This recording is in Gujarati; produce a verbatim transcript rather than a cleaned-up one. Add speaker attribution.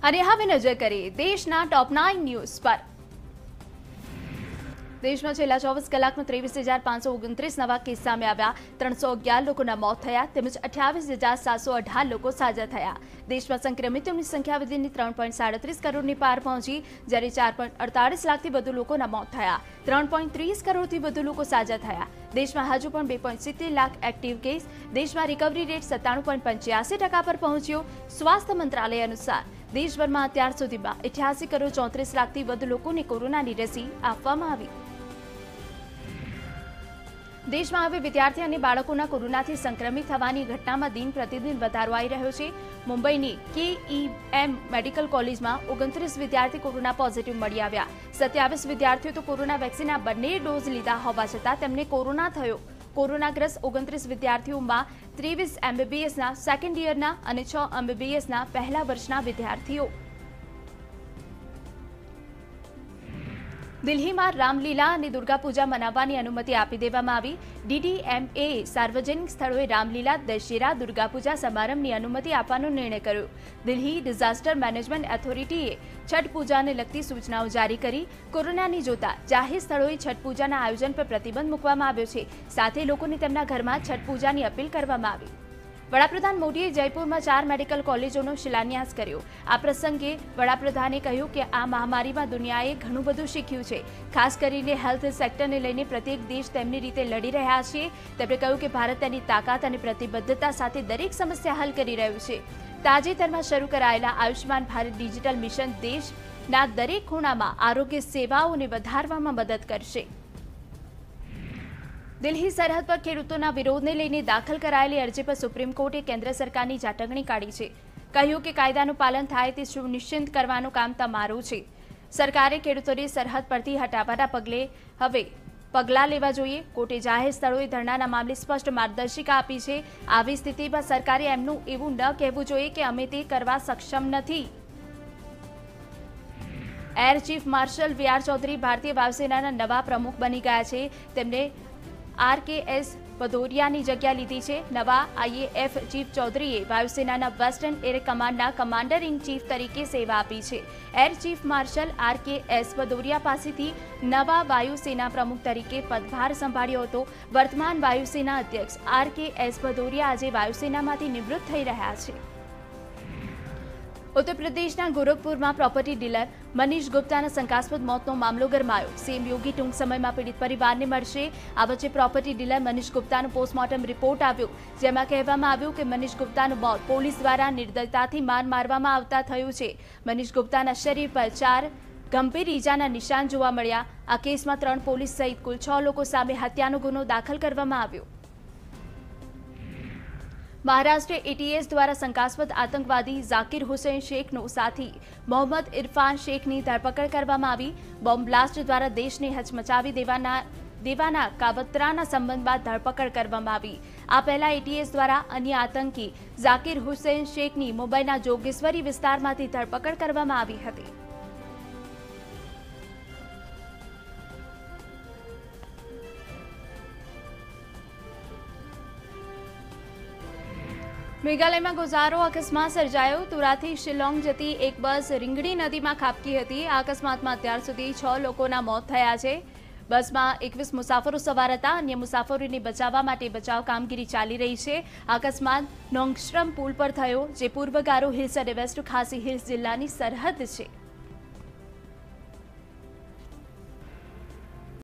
Speaker 1: અને હવે નજર કરીએ દેશના ટોપ નાઇન ન્યૂઝ પર। દેશમાં છેલ્લા ચોવીસ કલાકમાં ત્રેવીસ હજાર પાંચસો ઓગણત્રીસ નવા કેસ સામે આવ્યા। ત્રણસો અગિયાર લોકોના મોત થયા તેમજ અઠ્યાવીસ હજાર સાતસો અઢાર લોકો સાજા થયા। દેશમાં સંક્રમિતોની સંખ્યા વધીને ત્રણ પોઈન્ટ સાડત્રીસ કરોડની પાર પહોંચી, જ્યારે ચાર પોઈન્ટ અડતાલીસ લાખથી વધુ લોકોના મોત થયા। ત્રણ પોઈન્ટ ત્રીસ કરોડથી વધુ લોકો સાજા થયા। દેશમાં હજુ પણ બે પોઈન્ટ સિત્તેર લાખ એક્ટિવ કેસ। દેશમાં રિકવરી રેટ સત્તાણું પોઈન્ટ પંચ્યાસી ટકા પર પહોંચ્યો। સ્વાસ્થ્ય મંત્રાલય અનુસાર દેશભરમાં અત્યાર સુધીમાં અઠ્યાસી કરોડ ચોત્રીસ લાખથી વધુ લોકોને કોરોનાની રસી આપવામાં આવી। દેશમાં હવે વિદ્યાર્થી અને બાળકોના કોરોનાથી સંક્રમિત થવાની ઘટનામાં દિન પ્રતિદિન વધારો આવી રહ્યો છે। મુંબઈની કેઈએમ મેડિકલ કોલેજમાં ઓગણત્રીસ વિદ્યાર્થી કોરોના પોઝિટિવ મળી આવ્યા। સત્યાવીસ વિદ્યાર્થીઓ તો કોરોના વેક્સિનના બંને ડોઝ લીધા હોવા છતાં તેમને કોરોના થયો। કોરોનાગ્રસ્ત ઓગણત્રીસ વિદ્યાર્થીઓમાં ત્રેવીસ એમબીબીએસના સેકન્ડ યરના અને છ એમબીબીએસના પહેલા વર્ષના વિદ્યાર્થીઓ। દિલ્હીમાં રામલીલા અને દુર્ગા પૂજા મનાવવાની અનુમતિ આપી દેવામાં આવી। ડીડીએમએ સાર્વજનિક સ્થળોએ રામલીલા, દશેરા, દુર્ગા પૂજા સમારંભની અનુમતિ આપવાનો નિર્ણય કર્યો। દિલ્હી ડિઝાસ્ટર મેનેજમેન્ટ ઓથોરિટીએ છઠ પૂજાને લગતી સૂચનાઓ જારી કરી। કોરોનાની જોતા જાહેર સ્થળોએ છઠ પૂજાના આયોજન પર પ્રતિબંધ મૂકવામાં આવ્યો છે, સાથે લોકોને તેમના ઘરમાં છઠ પૂજાની અપીલ કરવામાં આવી। વડાપ્રધાન મોદીએ જયપુરમાં ચાર મેડિકલ કોલેજોનો શિલાન્યાસ કર્યો। આ પ્રસંગે વડાપ્રધાને કહ્યું કે આ મહામારીમાં દુનિયાએ ઘણું બધું શીખ્યું છે, ખાસ કરીને હેલ્થ સેક્ટરને લઈને પ્રત્યેક દેશ તેમની રીતે લડી રહ્યા છે। તેમણે કહ્યું કે ભારત તેની તાકાત અને પ્રતિબદ્ધતા સાથે દરેક સમસ્યા હલ કરી રહ્યું છે। તાજેતરમાં શરૂ કરાયેલા આયુષ્માન ભારત ડિજિટલ મિશન દેશના દરેક ખૂણામાં આરોગ્ય સેવાઓને વધારવામાં મદદ કરશે। દિલ્હી સરહદ પર ખેડૂતોના વિરોધને લઈને દાખલ કરાયેલી અરજી પર સુપ્રીમ કોર્ટે કેન્દ્ર સરકારની ઝાટકણી કાઢી છે। કહ્યું કે કાયદાનું પાલન થાય તે સુનિશ્ચિત કરવાનું કામ તમારું છે। સરકારે ખેડૂતોને સરહદ પરથી હટાવવાના પગલે હવે પગલાં લેવા જોઈએ। કોર્ટે જાહેર સ્થળોએ ધરણાના મામલે સ્પષ્ટ માર્ગદર્શિકા આપી છે। આવી સ્થિતિમાં સરકારે એમનું એવું ન કહેવું જોઈએ કે અમે તે કરવા સક્ષમ નથી। Air chief marshal V R Chaudhari ભારતીય વાયુસેનાના નવા પ્રમુખ બની ગયા છે। તેમને આર કે એસ ભદૌરિયાની જગ્યા લીધી છે। નવા આઈએએફ ચીફ ચૌધરીએ વાયુસેનાના વેસ્ટર્ન એર કમાન્ડના કમાન્ડર ઇન ચીફ તરીકે સેવા આપી છે। Air chief marshal R K S Bhadauria પાસેથી નવા વાયુસેના પ્રમુખ તરીકે પદભાર સંભાળ્યો હતો। વર્તમાન વાયુસેના અધ્યક્ષ આર કે એસ ભદૌરિયા આજે વાયુસેનામાંથી નિવૃત્ત થઈ રહ્યા છે। ઉત્તર પ્રદેશના ગોરખપુરમાં પ્રોપર્ટી ડીલર મનીષ ગુપ્તાના શંકાસ્પદ મોતનો મામલો ગરમાયો। સીએમ યોગી ટૂંક સમયમાં પીડિત પરિવારને મળશે। આ વચ્ચે પ્રોપર્ટી ડીલર મનીષ ગુપ્તાનો પોસ્ટમોર્ટમ રિપોર્ટ આવ્યો, જેમાં કહેવામાં આવ્યું કે મનીષ ગુપ્તાનું મોત પોલીસ દ્વારા નિર્દયતાથી માર મારવામાં આવતા થયું છે। મનીષ ગુપ્તાના શરીર પર ચાર ગંભીર ઈજાના નિશાન જોવા મળ્યા। આ કેસમાં ત્રણ પોલીસ સહિત કુલ છ લોકો સામે હત્યાનો ગુનો દાખલ કરવામાં આવ્યો। મહારાષ્ટ્ર એટીએસ દ્વારા શંકાસ્પદ આતંકવાદી ઝાકિર હુસૈન શેખનો સાથી મોહમ્મદ ઇરફાન શેખની ધરપકડ કરવામાં આવી। બોમ્બ બ્લાસ્ટ દ્વારા દેશને હચમચાવી દેવાના દેવાના કાવતરાના સંબંધમાં ધરપકડ કરવામાં આવી। આ પહેલા એટીએસ દ્વારા અન્ય આતંકી ઝાકિર હુસૈન શેખની મુંબઈના જોગેશ્વરી વિસ્તારમાંથી ધરપકડ કરવામાં આવી હતી। મેઘાલયમાં ગોઝારો અકસ્માત સર્જાયો। તુરાથી શિલોંગ જતી એક બસ રીંગણી નદીમાં ખાબકી હતી। આ અકસ્માતમાં અત્યાર સુધી છ લોકોના મોત થયા છે। બસમાં એકવીસ મુસાફરો સવાર હતા। અન્ય મુસાફરોને બચાવવા માટે બચાવ કામગીરી ચાલી રહી છે। આ અકસ્માત નોંગશ્રમ પુલ પર થયો, જે પૂર્વ ગારો હિલ્સ અને વેસ્ટ ખાસી હિલ્સ જિલ્લાની સરહદ છે।